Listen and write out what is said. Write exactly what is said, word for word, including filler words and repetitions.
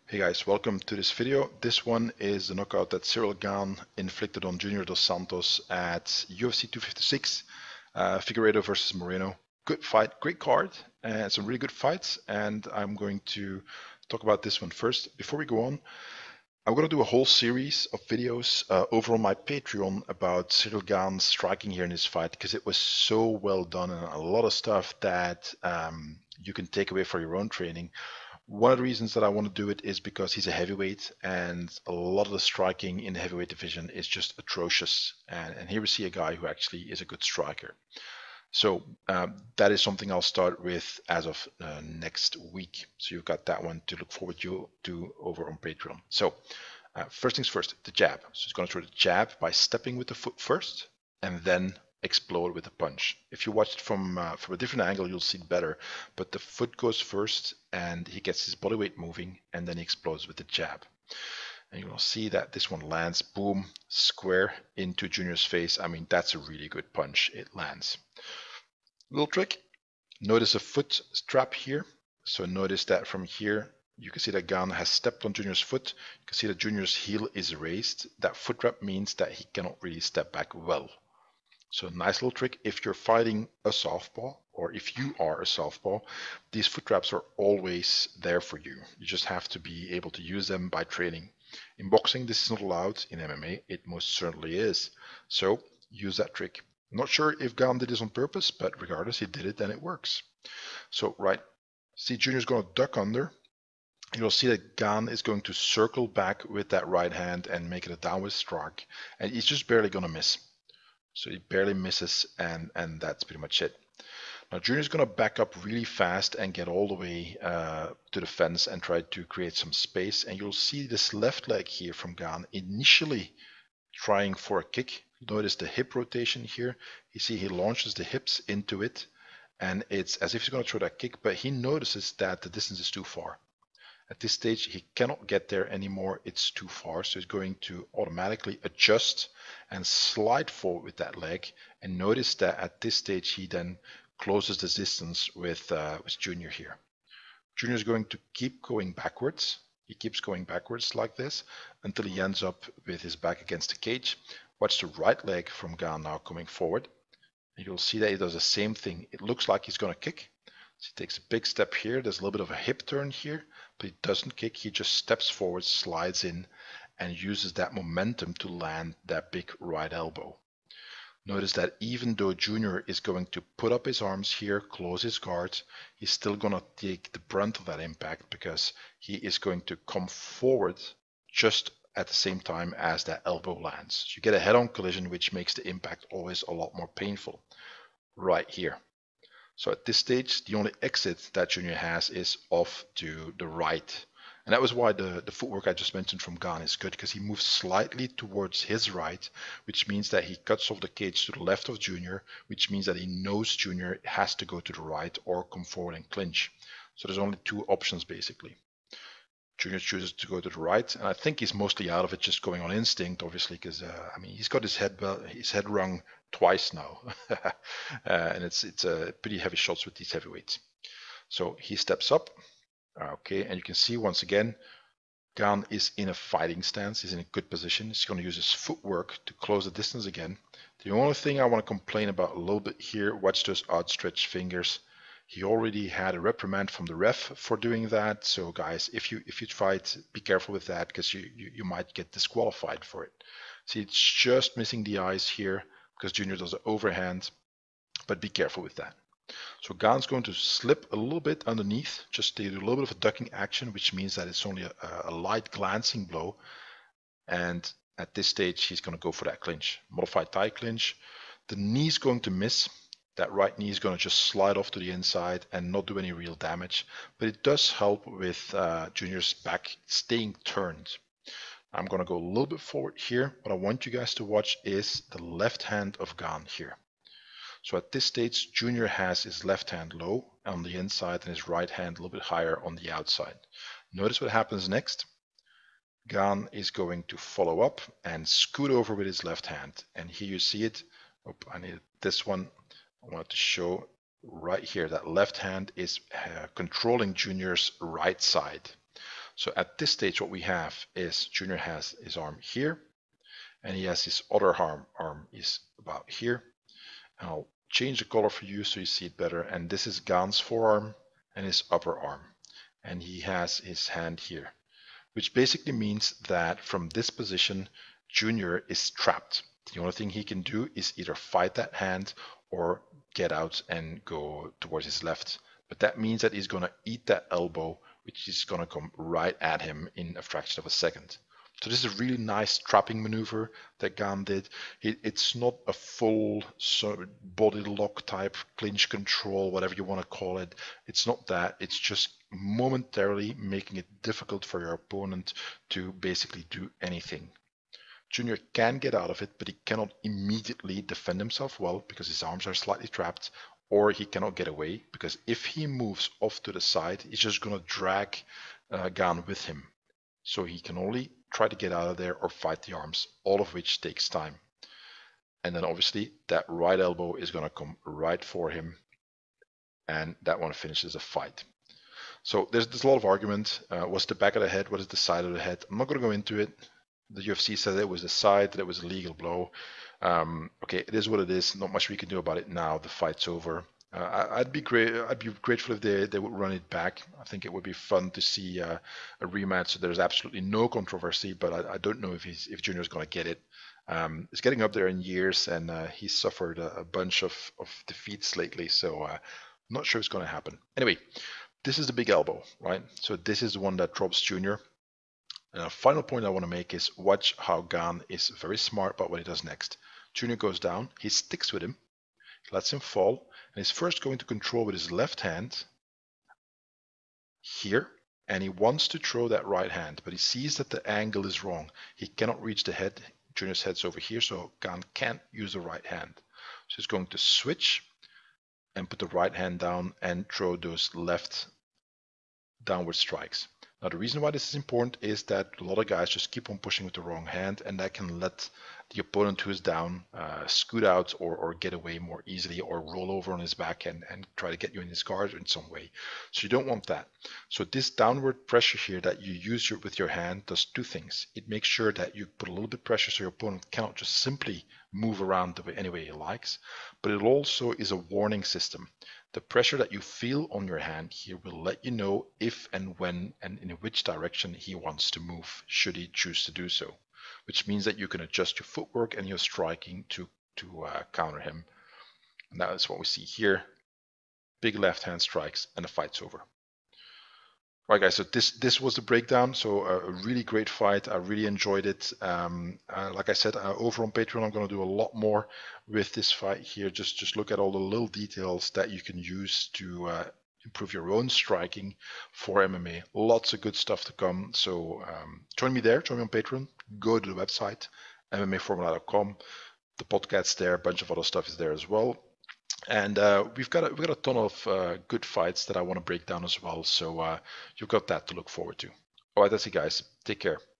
Hey guys, welcome to this video. This one is the knockout that Cyril Gane inflicted on Junior dos Santos at U F C two fifty-six, uh, Figueiredo versus Moreno. Good fight, great card, and some really good fights, and I'm going to talk about this one first. Before we go on, I'm going to do a whole series of videos uh, over on my Patreon about Cyril Gane's striking here in this fight, because it was so well done and a lot of stuff that um, you can take away for your own training. One of the reasons that I want to do it is because he's a heavyweight, and a lot of the striking in the heavyweight division is just atrocious. And, and here we see a guy who actually is a good striker. So um, that is something I'll start with as of uh, next week. So you've got that one to look forward to, to over on Patreon. So uh, first things first, the jab. So he's going to throw the jab by stepping with the foot first, and then explode with a punch. If you watch it from uh, from a different angle, you'll see it better. But the foot goes first, and he gets his body weight moving, and then he explodes with the jab. And you'll see that this one lands, boom, square into Junior's face. I mean, that's a really good punch. It lands. Little trick. Notice a foot strap here. So notice that from here, you can see that Gane has stepped on Junior's foot. You can see that Junior's heel is raised. That foot wrap means that he cannot really step back well. So nice little trick. If you're fighting a southpaw, or if you are a southpaw, these foot traps are always there for you. You just have to be able to use them by training. In boxing, this is not allowed. In M M A, it most certainly is. So use that trick. I'm not sure if Gane did this on purpose, but regardless, he did it and it works. So right, see Junior's going to duck under. You'll see that Gane is going to circle back with that right hand and make it a downward strike, and he's just barely going to miss. So he barely misses, and, and that's pretty much it. Now Junior's going to back up really fast and get all the way uh, to the fence and try to create some space. And you'll see this left leg here from Gane initially trying for a kick. Notice the hip rotation here. You see he launches the hips into it, and it's as if he's going to throw that kick, but he notices that the distance is too far. At this stage, he cannot get there anymore. It's too far. So he's going to automatically adjust and slide forward with that leg. And notice that at this stage, he then closes the distance with, uh, with Junior here. Junior is going to keep going backwards. He keeps going backwards like this until he ends up with his back against the cage. Watch the right leg from Gane now coming forward. And you'll see that he does the same thing. It looks like he's going to kick. So he takes a big step here. There's a little bit of a hip turn here, but he doesn't kick. He just steps forward, slides in, and uses that momentum to land that big right elbow. Notice that even though Junior is going to put up his arms here, close his guard, he's still going to take the brunt of that impact because he is going to come forward just at the same time as that elbow lands. So you get a head-on collision, which makes the impact always a lot more painful. Right here. So at this stage, the only exit that Junior has is off to the right. And that was why the, the footwork I just mentioned from Gane is good, because he moves slightly towards his right, which means that he cuts off the cage to the left of Junior, which means that he knows Junior has to go to the right or come forward and clinch. So there's only two options basically. Junior chooses to go to the right, and I think he's mostly out of it, just going on instinct, obviously, because uh, I mean he's got his head his head rung twice now, uh, and it's it's a uh, pretty heavy shots with these heavyweights. So he steps up, okay, and you can see once again, Gane is in a fighting stance. He's in a good position. He's going to use his footwork to close the distance again. The only thing I want to complain about a little bit here, watch those outstretched fingers. He already had a reprimand from the ref for doing that. So guys, if you if you fight, be careful with that, because you, you, you might get disqualified for it. See, it's just missing the eyes here because Junior does an overhand, but be careful with that. So Gane's going to slip a little bit underneath, just to do a little bit of a ducking action, which means that it's only a, a light glancing blow. And at this stage, he's going to go for that clinch, modified Thai clinch. The knee's going to miss. That right knee is going to just slide off to the inside and not do any real damage, but it does help with uh, Junior's back staying turned. I'm going to go a little bit forward here. What I want you guys to watch is the left hand of Gane here. So at this stage, Junior has his left hand low on the inside and his right hand a little bit higher on the outside. Notice what happens next. Gane is going to follow up and scoot over with his left hand. And here you see it. Oh, I need this one. I wanted to show right here that left hand is uh, controlling Junior's right side. So at this stage, what we have is Junior has his arm here, and he has his other arm, arm is about here. And I'll change the color for you so you see it better. And this is Gane's forearm and his upper arm. And he has his hand here, which basically means that from this position, Junior is trapped. The only thing he can do is either fight that hand or get out and go towards his left. But that means that he's going to eat that elbow, which is going to come right at him in a fraction of a second. So this is a really nice trapping maneuver that Gane did. It, it's not a full sort of body lock type, clinch control, whatever you want to call it. It's not that. It's just momentarily making it difficult for your opponent to basically do anything. Junior can get out of it, but he cannot immediately defend himself well because his arms are slightly trapped, or he cannot get away because if he moves off to the side, he's just going to drag uh, Gane with him. So he can only try to get out of there or fight the arms, all of which takes time. And then obviously that right elbow is going to come right for him, and that one finishes a fight. So there's, there's a lot of argument. Uh, what's the back of the head? What is the side of the head? I'm not going to go into it. The U F C said it was the side, that it was a legal blow. Um, okay, it is what it is. Not much we can do about it now. The fight's over. Uh, I'd be great. I'd be grateful if they, they would run it back. I think it would be fun to see uh, a rematch. So there's absolutely no controversy, but I, I don't know if he's if Junior's going to get it. Um, he's getting up there in years, and uh, he's suffered a, a bunch of, of defeats lately. So uh, I'm not sure it's going to happen. Anyway, this is the big elbow, right? So this is the one that drops Junior. And a final point I want to make is watch how Gane is very smart about what he does next. Junior goes down, he sticks with him, lets him fall, and he's first going to control with his left hand here, and he wants to throw that right hand, but he sees that the angle is wrong. He cannot reach the head. Junior's head's over here, so Gane can't use the right hand. So he's going to switch and put the right hand down and throw those left downward strikes. Now, the reason why this is important is that a lot of guys just keep on pushing with the wrong hand, and that can let the opponent who is down uh, scoot out or, or get away more easily, or roll over on his back and, and try to get you in his guard in some way. So you don't want that. So this downward pressure here that you use your, with your hand does two things. It makes sure that you put a little bit of pressure so your opponent cannot just simply move around the way, any way he likes, but it also is a warning system. The pressure that you feel on your hand here will let you know if and when and in which direction he wants to move, should he choose to do so, which means that you can adjust your footwork and your striking to, to uh, counter him. And that is what we see here. Big left hand strikes and the fight's over. Right, guys, so this this was the breakdown. So uh, a really great fight. I really enjoyed it. Um, uh, like I said, uh, over on Patreon, I'm going to do a lot more with this fight here. Just just look at all the little details that you can use to uh, improve your own striking for M M A. Lots of good stuff to come. So um, join me there. Join me on Patreon. Go to the website, M M A formula dot com. The podcast's there. A bunch of other stuff is there as well. And uh, we've got a, we've got a ton of uh, good fights that I want to break down as well. So uh, you've got that to look forward to. All right, that's it, guys. Take care.